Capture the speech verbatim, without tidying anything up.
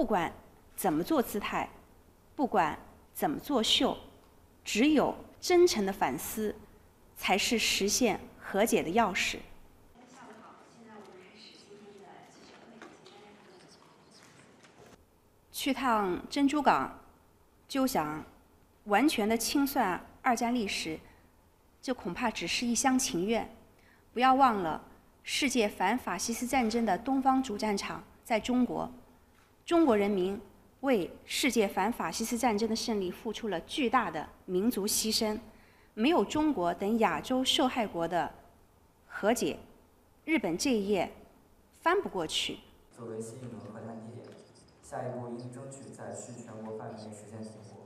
不管怎么做姿态，不管怎么作秀，只有真诚的反思，才是实现和解的钥匙。 下午好，现在我们开始今天的记者会。 去趟珍珠港，就想完全的清算二战历史，这恐怕只是一厢情愿。不要忘了，世界反法西斯战争的东方主战场在中国，中国人民为世界反法西斯战争的胜利付出了巨大的民族牺牲。没有中国等亚洲受害国的和解，日本这一页翻不过去。 作为新一轮和谈地点，下一步应争取在区全国范围内实现停火。